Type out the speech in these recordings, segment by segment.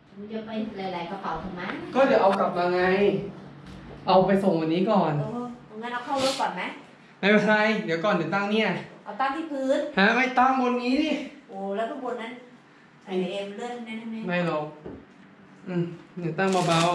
มึงจะไปหลายๆกระเป๋าทำไมก็เดี๋ยวเอากลับมาไงเอาไปส่งวันนี้ก่อนงั้นเอาเข้ารถก่อนไหมไม่เป็นไรเดี๋ยวก่อนเดี๋ยวตั้งเนี่ยเอาตั้งที่พื้นฮะไม่ตั้งบนนี้ดิโอ้แล้วข้างบนนั้นไอเอ็มเลื่อนได้ไหมไม่หรอกเดี๋ยวตั้งเบา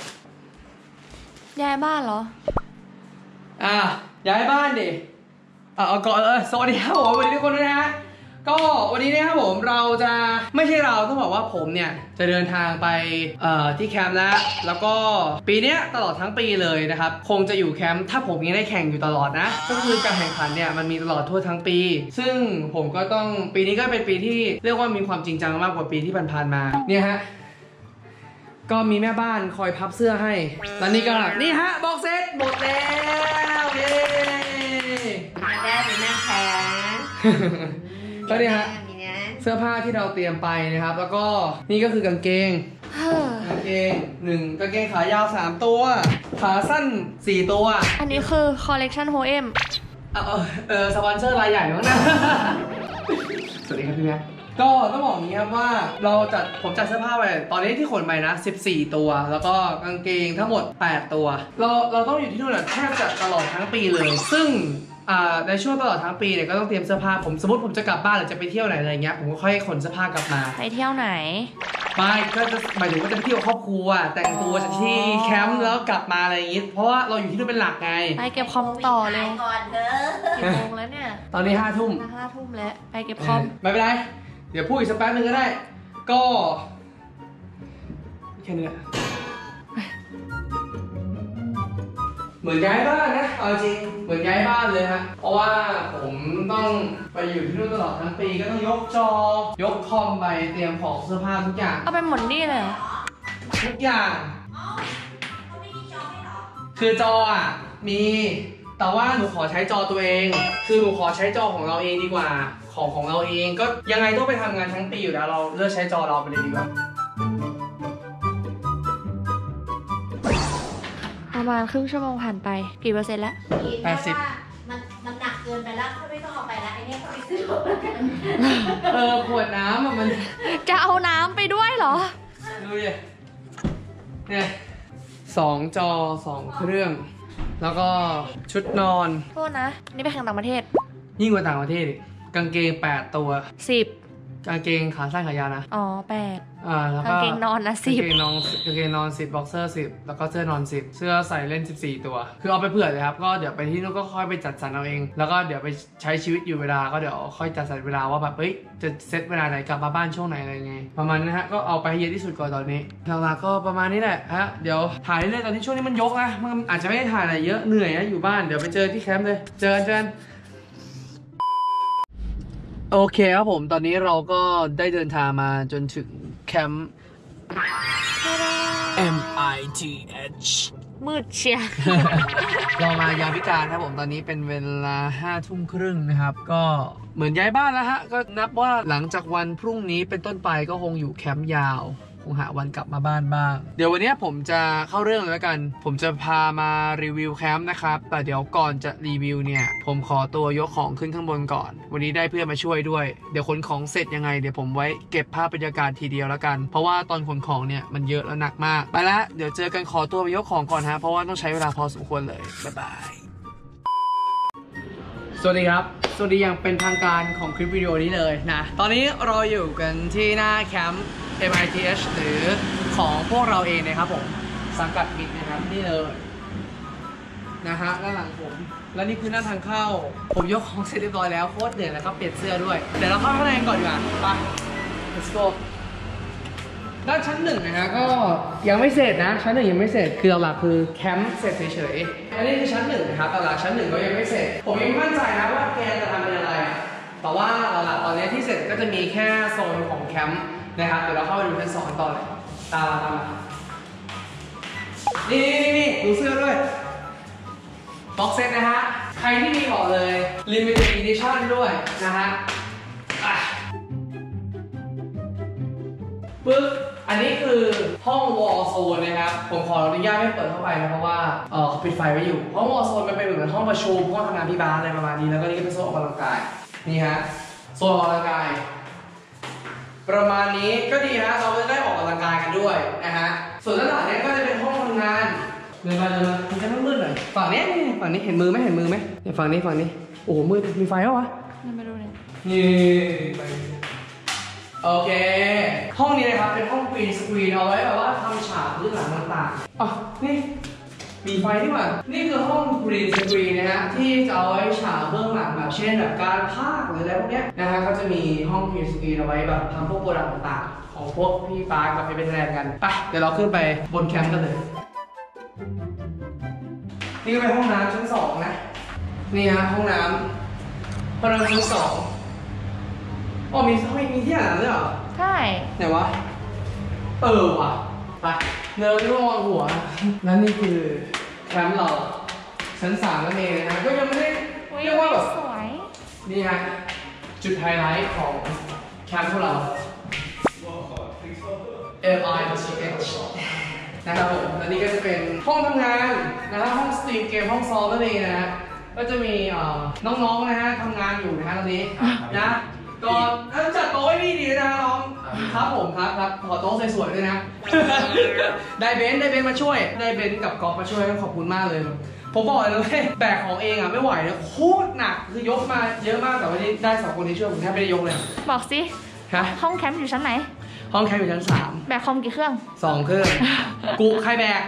ย้ายบ้านเหรอย้ายบ้านดิเอาก่อนสวัสดีครับผมสวัสดีทุกคนด้วยนะฮะก็วันนี้นะครับผมเราจะไม่ใช่เราต้องบอกว่าผมเนี่ยจะเดินทางไปที่แคมป์แล้วก็ปีนี้ตลอดทั้งปีเลยนะครับคงจะอยู่แคมป์ถ้าผมยังได้แข่งอยู่ตลอดนะก็คือการแข่งขันเนี่ยมันมีตลอดทั่วทั้งปีซึ่งผมก็ต้องปีนี้ก็เป็นปีที่เรียกว่ามีความจริงจังมากกว่าปีที่ผ่านๆมาเนี่ยฮะก็มีแม่บ้านคอยพับเสื้อให้แล้วนี่ก็นี่ฮะบ็อกเซตหมดแล้วเย้ได้เป็นแม่แข็งก็เนี่ยฮะเสื้อผ้าที่เราเตรียมไปนะครับแล้วก็นี่ก็คือกางเกงกางเกงกางเกงขายาว3ตัวขาสั้น4ตัวอันนี้คือคอลเลกชันโฮเอ็มสปอนเซอร์รายใหญ่มั้งนะสวัสดีครับพี่แม่ก็ต้องบอกอย่างนี้ครับว่าผมจัดเสื้อผ้าไปตอนนี้ที่ขนไปนะ14ตัวแล้วก็กางเกงทั้งหมด8ตัวเราต้องอยู่ที่นู่นแทบจะตลอดทั้งปีเลยซึ่งในช่วงตลอดทั้งปีเนี่ยก็ต้องเตรียมเสื้อผ้าสมมติผมจะกลับบ้านหรือจะไปเที่ยวไหนอะไรเงี้ยผมก็ค่อยขนเสื้อผ้ากลับมาไปเที่ยวไหนไม่ก็จะหมายถึงว่าจะไปเที่ยวครอบครัวแต่งตัวจากที่แคมป์แล้วกลับมาอะไรอย่างงี้เพราะว่าเราอยู่ที่นู่นเป็นหลักไงไปเก็บคอมต่อเลยก่อนเถอะกี่โมงแล้วเนี่ยตอนนี้5 ทุ่มแล้วไปเก็บคอมไม่เป็นไรเดี๋ยวพูดอีกสักแป๊บนึงก็ได้ก็แค่นี้แหละเหมือนย้ายบ้านนะเอาจริงเหมือนย้ายบ้านเลยฮะเพราะว่าผมต้องไปอยู่ที่นู่นตลอดทั้งปีก็ต้องยกจอยกคอมไปเตรียมของเสื้อผ้าทุกอย่างเอาไปหมดนี่เลยทุกอย่างคือจอมีแต่ว่าหนูขอใช้จอตัวเองคือหนูขอใช้จอของเราเองดีกว่าของเราเองก็ยังไงต้องไปทำงานทั้งปีอยู่แล้วเราเลือกใช้จอเราไปเลยดีกว่าประมาณครึ่งชั่วโมงผ่านไปกี่เปอร์เซ็นต์แล้ว 80 มันหนักเกินไปแล้วก็ไม่ต้องเอาไปแล้วไอ้นี่ก็ไปซื้อขวดน้ำมันจะเอาน้ำไปด้วยเหรอดูดิเนี่ย2 จอ 2 เครื่องแล้วก็ชุดนอนโทษนะนี่ไปแข่งต่างประเทศยิ่งกว่าต่างประเทศอีกกางเกง8 ตัว 10 กางเกงขาสั้นขายาวนะ 8 แล้วก็กางเกงนอนนะ10 กางเกงนอน10บ็อกเซอร์10แล้วก็เสื้อนอน10เสื้อใส่เล่น14ตัวคือเอาไปเผื่อเลยครับก็เดี๋ยวไปที่นู้นก็ค่อยไปจัดสรรเอาเองแล้วก็เดี๋ยวไปใช้ชีวิตอยู่เวลาก็เดี๋ยวค่อยจัดสรรเวลาว่าแบบจะเซตเวลาไหนกลับมาบ้านช่วงไหนอะไรไงประมาณนั้นฮะก็เอาไปให้เยอะที่สุดก่อนตอนนี้หลักๆก็ประมาณนี้แหละฮะเดี๋ยวถ่ายเรื่อยๆตอนนี้ช่วงนี้มันยกนะมันอาจจะไม่ได้ถ่ายอะไรเยอะเหนื่อยนะอยู่บ้านเดี๋ยวไปเจอที่แคมป์เลยเจอกันโอเคครับผมตอนนี้เราก็ได้เดินทางมาจนถึงแคมป์ MITH มืดเชียเรามายามวิการครับผมตอนนี้เป็นเวลา5 ทุ่มครึ่งนะครับก็เหมือนย้ายบ้านแล้วฮะก็นับว่าหลังจากวันพรุ่งนี้เป็นต้นไปก็คงอยู่แคมป์ยาวคงหาวันกลับมาบ้านบ้างเดี๋ยววันนี้ผมจะเข้าเรื่องเลยแล้วกันผมจะพามารีวิวแคมป์นะครับแต่เดี๋ยวก่อนจะรีวิวเนี่ยผมขอตัวยกของขึ้นข้างบนก่อนวันนี้ได้เพื่อนมาช่วยด้วยเดี๋ยวขนของเสร็จยังไงเดี๋ยวผมไว้เก็บภาพบรรยากาศทีเดียวแล้วกันเพราะว่าตอนขนของเนี่ยมันเยอะและหนักมากไปละเดี๋ยวเจอกันขอตัวไปยกของก่อนฮะเพราะว่าต้องใช้เวลาพอสมควรเลยบ๊ายบายสวัสดีครับสวัสดีอย่างเป็นทางการของคลิปวิดีโอนี้เลยนะตอนนี้เราอยู่กันที่หน้าแคมป์ MITH หรือของพวกเราเองนะครับผมสังกัดมิดนะครับนี่เลยนะฮะด้านหลังผมและนี่คือหน้าทางเข้าผมยกของเสร็จเรียบร้อยแล้วโคตรเหนื่อยแล้วก็เปลี่ยนเสื้อด้วยเดี๋ยวเราเข้าข้างในก่อนดีกว่าไป let's go ด้านชั้น1นะฮะก็ยังไม่เสร็จนะชั้น1ยังไม่เสร็จคือหลักคือแคมป์เสร็จเฉยๆอันนี้คือชั้น1นะครับหลักชั้น1ก็ยังไม่เสร็จผมยังมั่นใจนะว่าแกจะทำเป็นอะไรแต่ว่าหลักตอนนี้ที่เสร็จก็จะมีแค่โซนของแคมป์นะครับเดี๋ยวเราเข้าไปดูชั้น2ต่อเลยตามมานี่ดูเสื้อด้วยบ็อกเซตนะฮะใครที่มีบอกเลย Limited Edition ด้วยนะฮะปึ๊บอันนี้คือห้องวอลโซนนะครับผมขออนุญาตไม่เปิดเข้าไปนะเพราะว่าเขาปิดไฟไว้อยู่ห้องวอลโซนมันเป็นเหมือนห้องประชุมห้องทำงานพี่บาสอะไรประมาณนี้แล้วก็นี่ก็เป็นโซนออกกำลังกายนี่ฮะโซนออกกำลังกายประมาณนี้ก็ดีฮะเราจะได้ออกกำลังกายกันด้วยเดินมามันจะมืดหน่อยฝั่งนี้เห็นมือไหมเนี่ยฝั่งนี้โอ้โหมืดมีไฟแล้ววะไม่รู้เนี่ยนี่โอเคห้องนี้นะครับเป็นห้องกรีนสกรีนเอาไว้แบบว่าทำฉากพื้นหลังต่างๆอ๋อนี่มีไฟดีกว่านี่คือห้องกรีนสกรีนนะฮะที่จะเอาไว้ฉากเบื้องหลังแบบเช่นแบบการพากย์หรืออะไรพวกเนี้ยนะฮะก็จะมีห้องกรีนสกรีนเอาไว้แบบทำพวกโปรดักต์ต่างๆของพวกพี่ปาร์คกับพี่เบนแลนด์กันไปเดี๋ยวเราขึ้นไปบนแคมป์กันเลยนี่ก็เป็นห้องน้ำชั้น2นะนี่ฮะห้องน้ำชั้น2อ๋อมีที่อาบน้ำด้วยเหรอใช่ไหนวะว่ะไปเดินที่มองหัวแล้วนี่คือแคมป์เราชั้น3นั่นเองนะก็ยังไม่ได้เรียกว่าแบบสวยนี่ฮะจุดไฮไลท์ของแคมป์พวกเรา MITH นะครับผมและนี่ก็จะเป็นห้องทำงานนะครับห้องสตรีมเกมห้องซ้อมนั่นเองนะฮะก็จะมีน้องๆนะฮะทำงานอยู่นะฮะตรงนี้นะก็จัดโต๊ะให้พี่ดีนะน้องครับผมครับขอโต๊ะสวยๆด้วยนะ ได้เบนซ์มาช่วยได้เบนซ์กับกอล์ฟมาช่วยขอบคุณมากเลยผมบอกเลยว่าแบกของเองอ่ะไม่ไหวนะโคตรหนักคือยกมาเยอะมากแต่วันนี้ได้2คนนี้ช่วยผมแทบไม่ได้ยกเลยบอกสิฮะห้องแคมป์อยู่ชั้นไหนห้องแคมป์อยู่ชั้น3 แบกคอมกี่เครื่อง 2 เครื่องกูใครแบก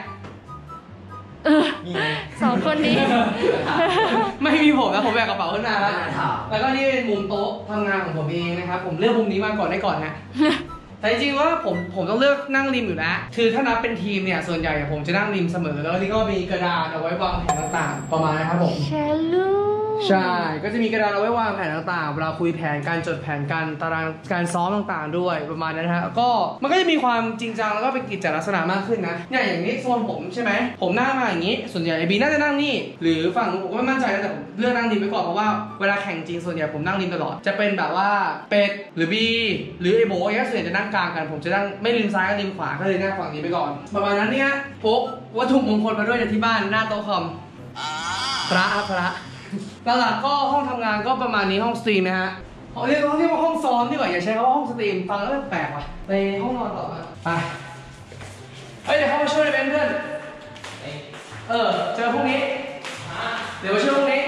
2 คนนี้ไม่มีผมนะผมแบกกระเป๋าขึ้นมาแล้วก็นี่เป็นมุมโต๊ะทำงานของผมเองนะครับผมเลือกมุมนี้มาก่อนได้ก่อนฮะแต่จริงๆว่าผมต้องเลือกนั่งริมอยู่แล้วคือถ้านับเป็นทีมเนี่ยส่วนใหญ่ผมจะนั่งริมเสมอแล้วนี่ก็มีกระดานเอาไว้วางแผนต่างๆประมาณนะครับผมแชร์ลูกใช่ก็จะมีกระดานเอาไว้วางแผนต่างๆเวลาคุยแผนการจดแผนการตารางการซ้อมต่างๆด้วยประมาณนั้นนะฮะก็มันก็จะมีความจริงจังแล้วก็เป็นกิจลักษณะมากขึ้นนะเนี่ยอย่างนี้โซนผมใช่ไหมผมนั่งมาอย่างนี้ส่วนใหญ่ไอบีน่าจะนั่งนี่หรือฝั่งผมก็ไม่มั่นใจนะแต่ผมเลือกนั่งริมไว้ก่อนเพราะว่าเวลาแข่งจริงส่วนใหญ่ผมนั่งริมตลอดจะเป็นแบบว่าเป็ดหรือบีหรือไอโบอย่างเงี้ยส่วนใหญ่จะนั่งกลางกันผมจะนั่งไม่ริมซ้ายก็ริมขวาก็เลยนั่งฝั่งนี้ไปก่อนประมาณนั้นเนี่ยพกวัตถุมงคลมาด้วยจากที่บ้านหน้าโต๊ะคอมพระหลักก็ห้องทำงานก็ประมาณนี้ห้องสตรีมนะฮะเรียกว่าห้องซ้อมดีกว่าอย่าใช้คำว่าห้องสตรีมฟังแล้วแปลกว่ะไปห้องนอนต่อมาไปเดี๋ยวเข้ามาช่วยเบนเพื่อนเจอพรุ่งนี้เดี๋ยวมาช่วยพรุ่งนี้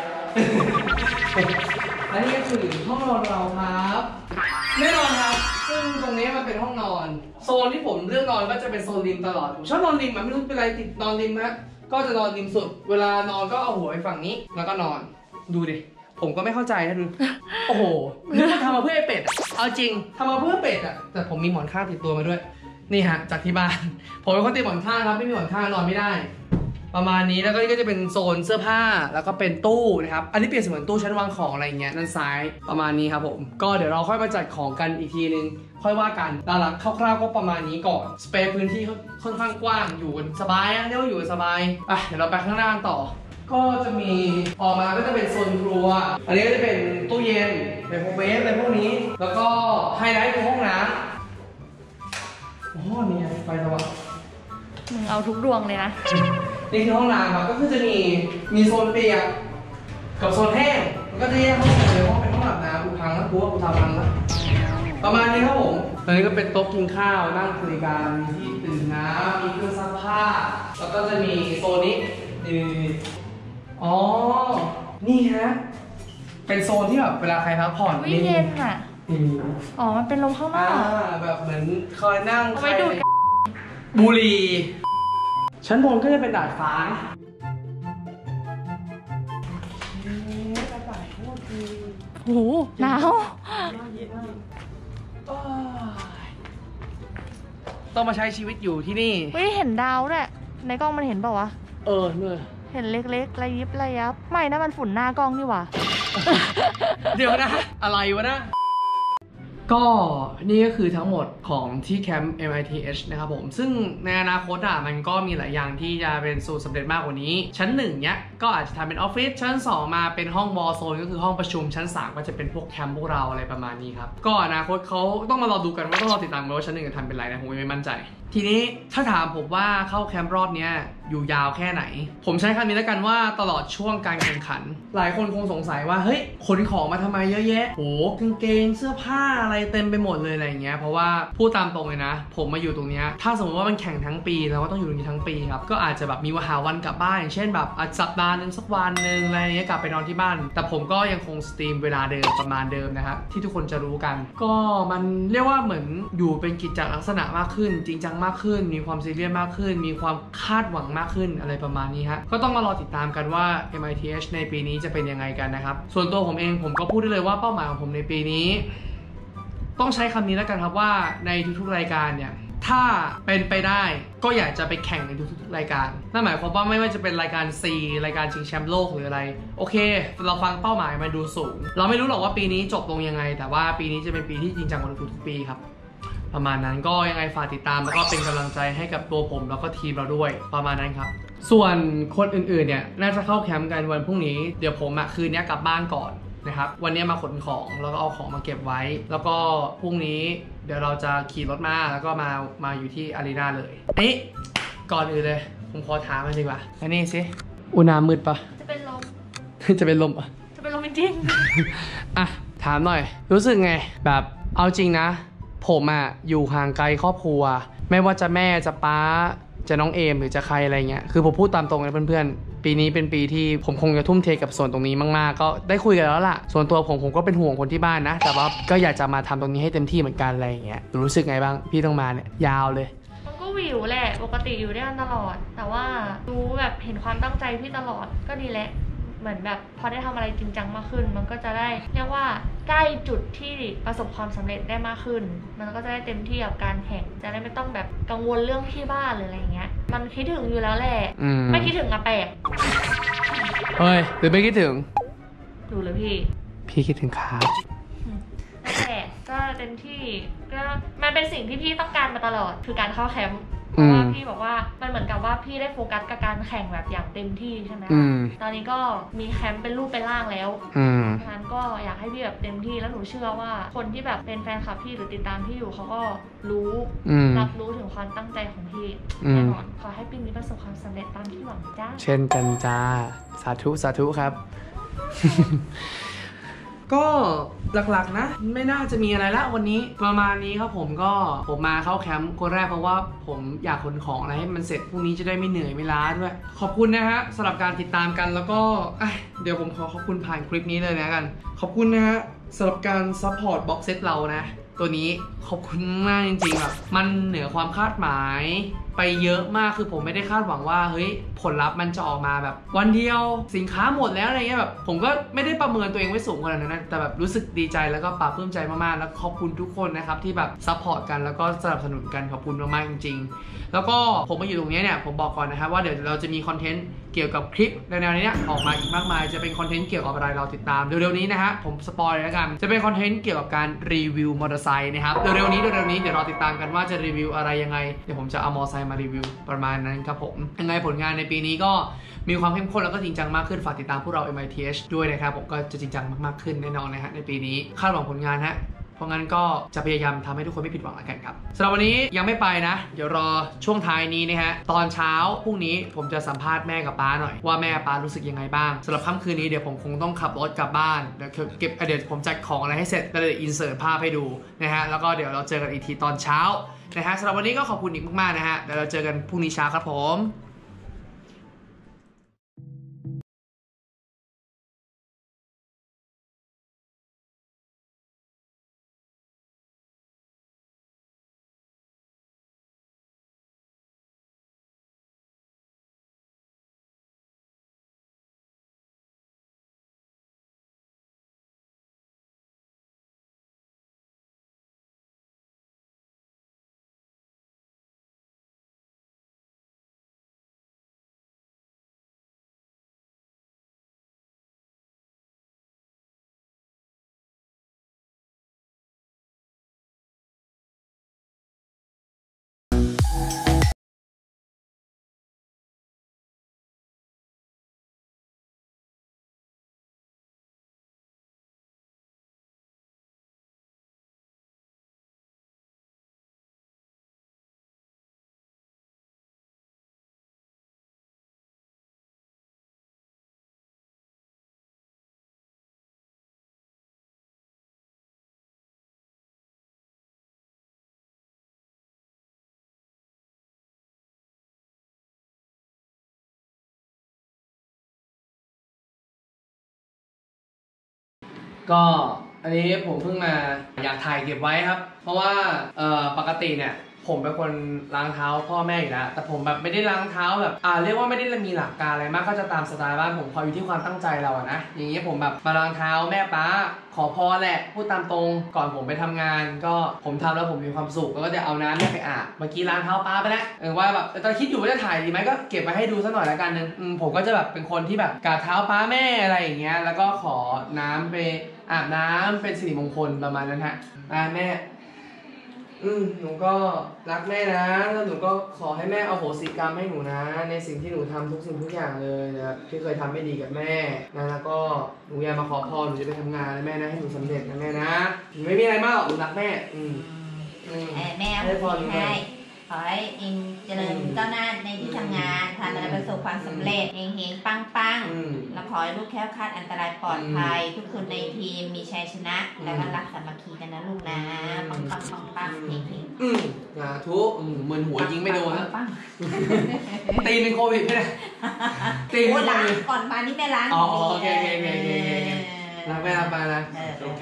อันนี้ก็คือห้องนอนเราครับแน่นอนครับซึ่งตรงนี้มันเป็นห้องนอนโซนที่ผมเลือกนอนก็จะเป็นโซนริมตลอดผมชอบนอนริมไม่รู้เป็นไรติดนอนริมนะก็จะนอนริมสุดเวลานอนก็เอาหัวไปฝั่งนี้แล้วก็นอนดูดิผมก็ไม่เข้าใจนะดูโอ้โหนึกว่าทำมาเพื่อไอ้เป็ดอะเอาจริงทำมาเพื่อเป็ดอะแต่ผมมีหมอนข้างติดตัวมาด้วยนี่ฮะจากที่บ้านผมเป็นคนติดหมอนข้างครับไม่มีหมอนข้างนอนไม่ได้ประมาณนี้แล้วก็นี่ก็จะเป็นโซนเสื้อผ้าแล้วก็เป็นตู้นะครับอันนี้เปรียบเสมือนตู้ชั้นวางของอะไรอย่างเงี้ยด้านซ้ายประมาณนี้ครับผมก็เดี๋ยวเราค่อยมาจัดของกันอีกทีนึงค่อยว่ากันหลักๆคร่าวๆก็ประมาณนี้ก่อนสเปซพื้นที่ค่อนข้างกว้างอยู่กันสบายเรียกว่าอยู่สบายเดี๋ยวเราไปข้างหน้าต่อก็จะมีออกมาก็จะเป็นโซนครัวอันนี้ก็จะเป็นตู้เย็นเป็นโฮมเบสอะไรพวกนี้แล้วก็ไฮไลท์คือห้องน้ำโอ้โหนี่ไฟสว่างมึงเอาทุกดวงเลยนะนี่คือห้องน้ำครับก็คือจะมีโซนเปียกกับโซนแห้งมันก็จะแยกห้องเลยห้องเป็นห้องอาบน้ำกูพังแล้วกูว่ากูทำพังแล้วประมาณนี้ครับผมตอนนี้ก็เป็นโต๊ะกินข้าวนั่งคุยกันมีที่ตื่นน้ำมีเครื่องซักผ้าแล้วก็จะมีโซนนี้อ๋อนี่ฮะเป็นโซนที่แบบเวลาใครพักผ่อนวิเย็นอ่ะอ๋อมันเป็นลมข้างนอกแบบเหมือนคอยนั่งเอาไว้ดูดบุหรี่ชั้นบนก็จะเป็นดาดฟ้าโอ้โหหนาวต้องมาใช้ชีวิตอยู่ที่นี่เห็นดาวด้วยในกล้องมันเห็นเปล่าวะเนี่ยเห็นเล็กๆระยิบระยับไม่นะมันฝุ่นหน้ากล้องนี่หว่าเดี๋ยวนะอะไรวะนะก็นี่ก็คือทั้งหมดของที่แคมป์ MITH นะครับผมซึ่งในอนาคตมันก็มีหลายอย่างที่จะเป็นสูตรสำเร็จมากกว่านี้ชั้น1เนี้ยก็อาจจะทำเป็นออฟฟิศชั้น2มาเป็นห้องวอลโซนก็คือห้องประชุมชั้น3ก็จะเป็นพวกแคมป์พวกเราอะไรประมาณนี้ครับก็อนาคตเขาต้องมารอดูกันว่าต้องรอติดตามว่าชั้น1จะทำเป็นไรนะผมไม่มั่นใจทีนี้ถ้าถามผมว่าเข้าแคมป์รอบนี้อยู่ยาวแค่ไหนผมใช้คำนี้แล้วกันว่าตลอดช่วงการแข่งขันหลายคนคงสงสัยว่าเฮ้ยขนของมาทำไมเยอะแยะโหกางเกงเสื้อผ้าอะไรเต็มไปหมดเลยอะไรเงี้ยเพราะว่าพูดตามตรงเลยนะผมมาอยู่ตรงเนี้ยถ้าสมมติว่ามันแข่งทั้งปีเราก็ต้องอยู่ตรงนี้ทั้งปีครับก็อาจจะแบบมีหาวันกลับบ้านอย่างเช่นแบบสัปดาห์นึงสักวันนึงอะไรเงี้ยกลับไปนอนที่บ้านแต่ผมก็ยังคงสตรีมเวลาเดิมประมาณเดิมนะครับที่ทุกคนจะรู้กันก็มันเรียกว่าเหมือนอยู่เป็นกิจลักษณะมากขึ้นจริงจังมากขึ้นมีความซีเรียสมากขึ้นมีความคาดหวังมากขึ้นอะไรประมาณนี้ฮะก็ต้องมารอติดตามกันว่า MITH ในปีนี้จะเป็นยังไงกันนะครับส่วนตัวผมเองผมก็พูดได้เลยว่าเป้าหมายของผมในปีนี้ต้องใช้คำนี้แล้วกันครับว่าในทุกๆรายการเนี่ยถ้าเป็นไปได้ก็อยากจะไปแข่งในทุกๆรายการนั่นหมายความว่าไม่ว่าจะเป็นรายการ C รายการชิงแชมป์โลกหรืออะไรโอเคเราฟังเป้าหมายมาดูสูงเราไม่รู้หรอกว่าปีนี้จบลงยังไงแต่ว่าปีนี้จะเป็นปีที่จริงจังกว่าทุกๆปีครับประมาณนั้นก็ยังไงฝากติดตามแล้วก็เป็นกำลังใจให้กับตัวผมแล้วก็ทีมเราด้วยประมาณนั้นครับส่วนคนอื่นๆเนี่ยน่าจะเข้าแคมป์กันวันพรุ่งนี้เดี๋ยวผมคืนนี้กลับบ้านก่อนนะครับวันนี้มาขนของแล้วก็เอาของมาเก็บไว้แล้วก็พรุ่งนี้เดี๋ยวเราจะขี่รถมาแล้วก็มาอยู่ที่อารีนาเลยนี่ก่อนอื่นเลยผมขอถามมันดีกว่าอันนี้สิอุณหภูมิมืดปะจะเป็นลมจะเป็นลมปะจะเป็นลมจริงอ่ะถามหน่อยรู้สึกไงแบบเอาจริงนะผมอยู่ห่างไกลครอบครัวไม่ว่าจะแม่จะป้าจะน้องเอมหรือจะใครอะไรเงี้ยคือผมพูดตามตรงนะเพื่อนๆปีนี้เป็นปีที่ผมคงจะทุ่มเทกับส่วนตรงนี้มากๆก็ได้คุยกันแล้วล่ะส่วนตัวผมก็เป็นห่วงคนที่บ้านนะแต่ว่าก็อยากจะมาทำตรงนี้ให้เต็มที่เหมือนกันอะไรเงี้ยรู้สึกไงบ้างพี่ต้องมาเนี่ยยาวเลยมันก็วิวแหละปกติอยู่ด้วยกันตลอดแต่ว่ารู้แบบเห็นความตั้งใจพี่ตลอดก็ดีแหละเหมือนแบบพอได้ทำอะไรจริงจังมากขึ้นมันก็จะได้เรียกว่าใกล้จุดที่ประสบความสำเร็จได้มากขึ้นมันก็จะได้เต็มที่กับการแข่งจะได้ไม่ต้องแบบกังวลเรื่องที่บ้านหรืออะไรเงี้ยมันคิดถึงอยู่แล้วแหละไม่คิดถึงอะแปลกเฮ้ยหรือไม่คิดถึงดูเลยพี่คิดถึงครับนั่นแหละก็เต็มที่ก็มันเป็นสิ่งที่พี่ต้องการมาตลอดคือการเข้าแคมป์เพราะว่าพี่บอกว่ามันเหมือนกับว่าพี่ได้โฟกัสกับการแข่งแบบอย่างเต็มที่ใช่ไหมตอนนี้ก็มีแคมป์เป็นรูปเป็นร่างแล้วฉะนั้นก็อยากให้พี่แบบเต็มที่แล้วหนูเชื่อว่าคนที่แบบเป็นแฟนคลับพี่หรือติดตามพี่อยู่เขาก็รู้รับรู้ถึงความตั้งใจของพี่แน่นอนขอให้ปีนี้ประสบความสำเร็จตามที่หวังจ้าเช่นกันจ้าสาธุครับ ก็หลักๆนะไม่น่าจะมีอะไรละวันนี้ประมาณนี้ครับผมมาเข้าแคมป์คนแรกเพราะว่าผมอยากขนของอะไรให้มันเสร็จพรุ่งนี้จะได้ไม่เหนื่อยไม่ล้าด้วยขอบคุณนะฮะสำหรับการติดตามกันแล้วก็เดี๋ยวผมขอบคุณผ่านคลิปนี้เลยนะกันขอบคุณนะฮะสำหรับการซัพพอร์ตบ็อกเซตเรานะตัวนี้ขอบคุณมากจริงๆแบบมันเหนือความคาดหมายไปเยอะมากคือผมไม่ได้คาดหวังว่าเฮ้ยผลลัพธ์มันจะออกมาแบบวันเดียวสินค้าหมดแล้วอะไรเงี้ยแบบผมก็ไม่ได้ประเมินตัวเองไว้สูงขนาดนั้นนะแต่แบบรู้สึกดีใจแล้วก็ปลาบปลื้มใจมากๆแล้วขอบคุณทุกคนนะครับที่แบบซัพพอร์ตกันแล้วก็สนับสนุนกันขอบคุณมากๆจริงๆแล้วก็ผมมาอยู่ตรงนี้เนี่ยผมบอกก่อนนะครับว่าเดี๋ยวเราจะมีคอนเทนต์เกี่ยวกับคลิปในแนวนี้ออกมาอีกมากมายจะเป็นคอนเทนต์เกี่ยวกับอะไรเราติดตามเร็วๆนี้นะฮะผมสปอยเลยแล้วกันจะเป็นคอนเทนต์เกี่ยวกับการรีวิวมอเตอร์ไซค์นะครับเร็วๆนี้เดี๋ยวรอติดตามกันว่าจะรีวิวอะไรยังไงเดี๋ยวผมจะเอามอเตอร์ไซค์มารีวิวประมาณนั้นครับผมยังไงผลงานในปีนี้ก็มีความเข้มข้นแล้วก็จริงจังมากขึ้นฝากติดตามพวกเรา MITH ด้วยนะครับผมก็จะจริงจังมากๆขึ้นแน่นอนนะฮะในปีนี้คาดหวังผลงานฮะเพราะงั้นก็จะพยายามทำให้ทุกคนไม่ผิดหวังแล้วกันครับสำหรับวันนี้ยังไม่ไปนะเดี๋ยวรอช่วงท้ายนี้นะฮะตอนเช้าพรุ่งนี้ผมจะสัมภาษณ์แม่กับป้าหน่อยว่าแม่ป้ารู้สึกยังไงบ้างสำหรับค่ำคืนนี้เดี๋ยวผมคงต้องขับรถกลับบ้านเดี๋ยวเก็บเดี๋ยวผมจัดของอะไรให้เสร็จแล้วเดี๋ยวอินเสิร์ตภาพให้ดูนะฮะแล้วก็เดี๋ยวเราเจอกันอีกทีตอนเช้านะฮะสำหรับวันนี้ก็ขอบคุณอีกมากๆนะฮะเดี๋ยวเราเจอกันพรุ่งนี้เช้าครับผมก็อันนี้ผมเพิ่งมาอยากถ่ายเก็บไว้ครับ เพราะว่าปกติเนี่ยผมเป็นคนล้างเท้าพ่อแม่อยู่แล้วแต่ผมแบบไม่ได้ล้างเท้าแบบเรียกว่าไม่ได้มีหลักการอะไรมากก็จะตามสไตล์บ้านผมพออยู่ที่ความตั้งใจเราอะนะอย่างนี้ผมแบบมาล้างเท้าแม่ป้าขอพรแหละพูดตามตรงก่อนผมไปทำงานก็ผมทำแล้วผมมีความสุขแล้วก็จะเอาน้ำเนี่ยไปอาบเมื่อกี้ล้างเท้าป้าไปแล้วว่าแบบตอนคิดอยู่ว่าจะถ่ายดีไหมก็เก็บมาให้ดูสักหน่อยละกันนึงผมก็จะแบบเป็นคนที่แบบกราบเท้าป้าแม่อะไรอย่างเงี้ยแล้วก็ขอน้ำไปอาบน้ำเป็นสิริมงคลประมาณนั้นฮะแม่หนูก็รักแม่นะแล้วหนูก็ขอให้แม่เอาโหสิกรรมให้หนูนะในสิ่งที่หนูทำทุกสิ่งทุกอย่างเลยนะที่เคยทำไม่ดีกับแม่นะแล้วก็หนูอยากมาขอพรหนูจะไปทำงานนะแม่นะให้หนูสำเร็จนะแม่นะไม่มีอะไรมากหรอกหนูรักแม่แม่ให้พรให้ขอให้เองเจริญก้าวหน้าในที่ทำงานทำอะไรประสบความสำเร็จเฮงๆปังๆแล้วขอให้ลูกแคล้วคลาดอันตรายปลอดภัยทุกคนในทีมมีชัยชนะและก็รักสามัคคีกันนะลูกนะปังๆเฮงๆทุกเหมือนหัวยิงไม่โดนนะตีเป็นโควิดไหมเนี่ยตีเป็นโควิดก่อนมานี่แม่ล้างโอเครักแม่รักมานะ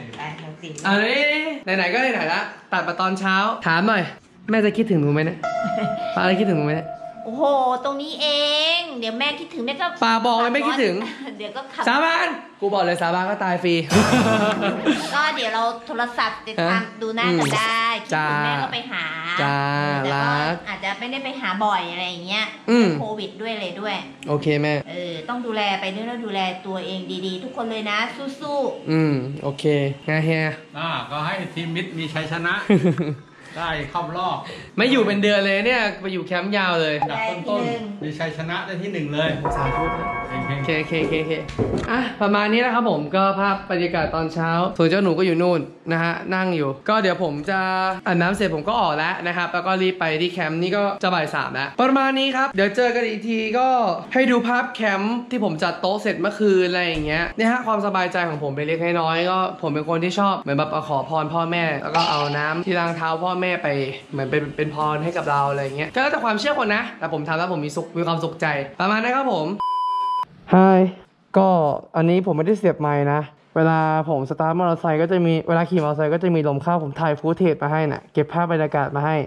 ไหนๆก็ไหนๆละตัดมาตอนเช้าถามหน่อยแม่จะคิดถึงหนูไหมเนี่ยป้าจะคิดถึงหนูไหมเนี่ยโอ้โหตรงนี้เองเดี๋ยวแม่คิดถึงแม่ก็ป้าบอกเลยไม่คิดถึงเดี๋ยวก็ขับสาบานกูบอกเลยสาบานก็ตายฟรีก็เดี๋ยวเราโทรศัพท์ติดตามดูหน้ากันได้คิดถึงแม่ก็ไปหาแต่ก็อาจจะไม่ได้ไปหาบ่อยอะไรอย่างเงี้ยโควิดด้วยเลยด้วยโอเคแม่ต้องดูแลไปเรื่อยๆดูแลตัวเองดีๆทุกคนเลยนะสู้ๆโอเคไงเฮียก็ให้ทีมมิตรมีชัยชนะได้เข้ารอบไม่อยู่เป็นเดือนเลยเนี่ยไปอยู่แคมป์ยาวเลยดับต้นๆมีชัยชนะได้ที่1เลยสาธุเคประมาณนี้นะครับผมก็ภาพบรรยากาศตอนเช้าส่วนเจ้าหนูก็อยู่นู่นนะฮะนั่งอยู่ก็เดี๋ยวผมจะอาบน้ำเสร็จผมก็ออกแล้วนะครับแล้วก็รีบไปที่แคมป์นี่ก็จะบ่าย 3แล้วประมาณนี้ครับเดี๋ยวเจอกันอีกทีก็ให้ดูภาพแคมป์ที่ผมจัดโต๊ะเสร็จเมื่อคืนอะไรอย่างเงี้ยเนี่ยฮะความสบายใจของผมไปเล็กน้อยก็ผมเป็นคนที่ชอบเหมือนแบบขอพรพ่อแม่แล้วก็เอาน้ำที่ล้างเท้าพ่อแม่ไปเหมือนเป็นพรให้กับเราอะไรเงี้ยก็แล้วแต่ความเชื่อคนนะแต่ผมทำแล้วผมมีความสุขใจประมาณนั้นครับผมก็อันนี้ผมไม่ได้เสียบไมค์นะเวลาผมสตาร์ทมอเตอร์ไซค์ก็จะมีเวลาขี่มอเตอร์ไซค์ก็จะมีลมเข้าผมถ่ายฟูเทจมาให้นะเก็บภาพบรรยากาศมาให้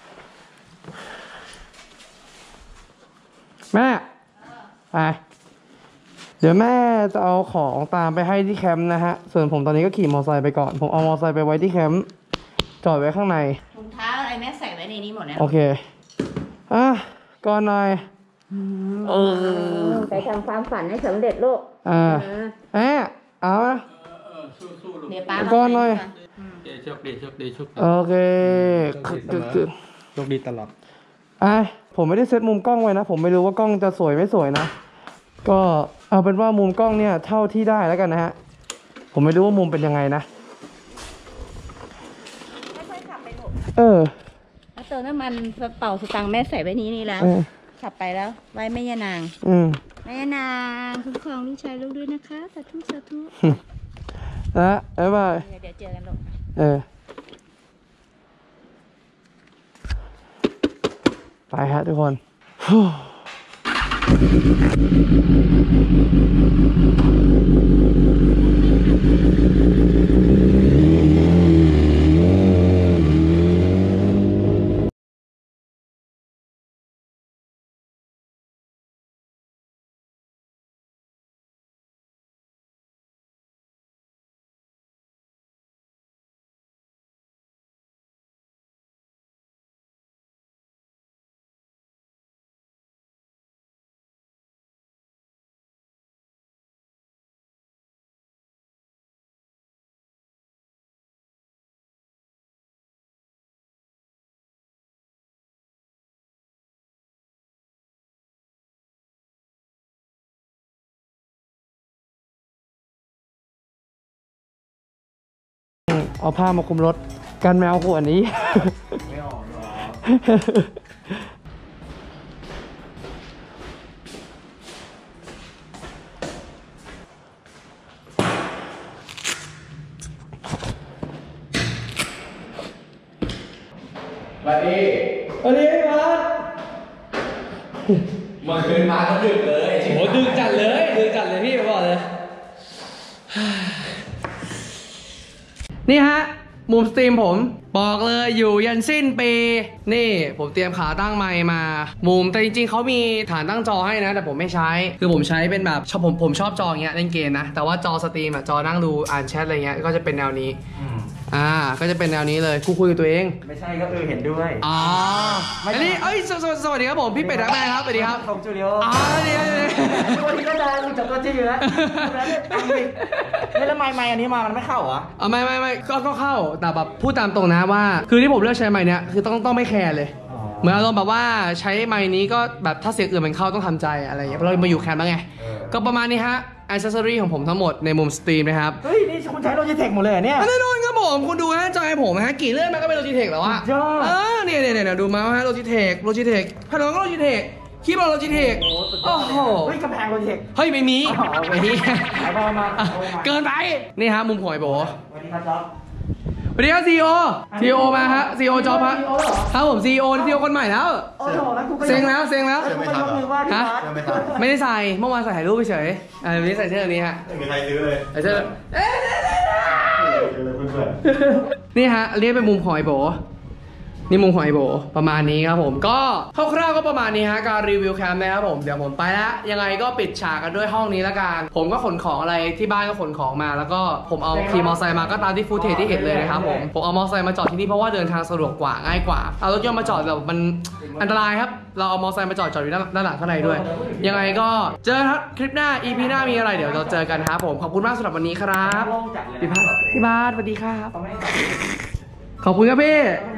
แม่ไปเดี๋ยวแม่จะเอาของตามไปให้ที่แคมป์นะฮะส่วนผมตอนนี้ก็ขี่มอเตอร์ไซค์ไปก่อนผมเอามอเตอร์ไซค์ไปไว้ที่แคมป์จอดไว้ข้างในถุงเท้าอะไรแม่ใส่ไว้ในนี้หมดแล้วโอเคก่อนหน่อยไปทำความฝันให้สำเร็จลูกเอาละเดี๋ยวป้าก่อนหน่อยโชคดีโอเคโชคดีตลอดผมไม่ได้เซตมุมกล้องไว้นะผมไม่รู้ว่ากล้องจะสวยไม่สวยนะก็เอาเป็นว่ามุมกล้องเนี่ยเท่าที่ได้แล้วกันนะฮะผมไม่รู้ว่ามุมเป็นยังไงนะค่อยๆขับไปลูกแล้วเติมน้ำมันเป่าสตางค์แม่ใส่ไว้นี้แล้วขับไปแล้วไว้แม่ยานางแม่ยานางคุ้มครองลูกชายลูกด้วยนะคะสาธุนะบ๊ายบายเดี๋ยวเจอกันลูกไปฮะทุกคนเอาผ้ามาคลุมรถกันแมวขวดนี้ไม่ออกหรอสวัสดีพี่พัดเมื่อคืนมาก็ดึกเลยโหดึกจัดเลยพี่บอกเลยนี่ฮะมุมสตรีมผมบอกเลยอยู่ยันสิ้นปีนี่ผมเตรียมขาตั้งไมค์มามุมแต่จริงๆเขามีฐานตั้งจอให้นะแต่ผมไม่ใช้คือผมใช้เป็นแบบผมชอบจออย่างเงี้ยเล่นเกมนะแต่ว่าจอสตรีมอะจอนั่งดูอ่านแชทอะไรเงี้ยก็จะเป็นแนวนี้ก็จะเป็นแนวนี้เลยคุยกับตัวเองไม่ใช่ก็เห็นด้วยอันนี้สวัสดีครับผมพี่เป็ดรักแม่ครับสวัสดีครับผมจูเลียวเดี๋ยววันนี้ก็ได้รู้จักตัวจริงอยู่แล้วแล้วไมค์อันนี้มันไม่เข้าเหรอไม่ก็เข้าแต่แบบพูดตามตรงนะว่าคือที่ผมเลือกใช้ไมค์เนี้ยคือต้องไม่แคร์เลยเหมือนอารมณ์แบบว่าใช้ไมค์นี้ก็แบบถ้าเสียงอื่นมันเข้าต้องทำใจอะไรอย่างเงี้ยเพราะเรามาอยู่แคมป์แล้วไงก็ประมาณนี้ฮะอิสเซอรี่ของผมทั้งหมดในมุมสตรีมนะครับเฮ้ยนี่คุณใช้ Logitech หมดเลยเนี่ยแน่นอนครับผมคุณดูฮะจอยผมฮะกี่เลื่อนมันก็เป็น Logitech แล้วอะเนี่ยดูมาฮะ Logitech พลังก็ Logitech คีย์บอร์ด Logitech โอ้โหเฮ้ยกำแพง Logitech เฮ้ยไม่มีมาเกินไปนี่ฮะมุมหอยโบสวัสดีครับจ๊อบสวัสดีครับCEOมาฮะ CEO จอบครับผม CEO คนใหม่แล้วเซ็งแล้วฮะไม่ได้ใส่เมื่อวานใส่ถ่ายรูปเฉยวันนี้ใส่เสื้อนี้ฮะไม่มีใครซื้อเลยใส่เสื้อนี่ฮะเรียกเป็นมุมหอยโบนี่มุมหอยโบประมาณนี้ครับผมก็คร่าวๆก็ประมาณนี้ฮะการรีวิวแคมป์นะครับผมเดี๋ยวผมไปแล้วยังไงก็ปิดฉากกันด้วยห้องนี้ละกันผมก็ขนของอะไรที่บ้านก็ขนของมาแล้วก็ผมเอาขี่มอเตอร์ไซค์มาก็ตามที่ฟูเทจที่เห็นเลยนะครับผมเอามอเตอร์ไซค์มาจอดที่นี่เพราะว่าเดินทางสะดวกกว่าง่ายกว่าเอารถยนต์มาจอดแบบมันอันตรายครับเราเอามอเตอร์ไซค์มาจอดอยู่ด้านหลังข้างในด้วยยังไงก็เจอครับคลิปหน้า EP หน้ามีอะไรเดี๋ยวเราเจอกันครับผมขอบคุณมากสำหรับวันนี้ครับพี่บาสสวัสดีครับขอบคุณครับพี่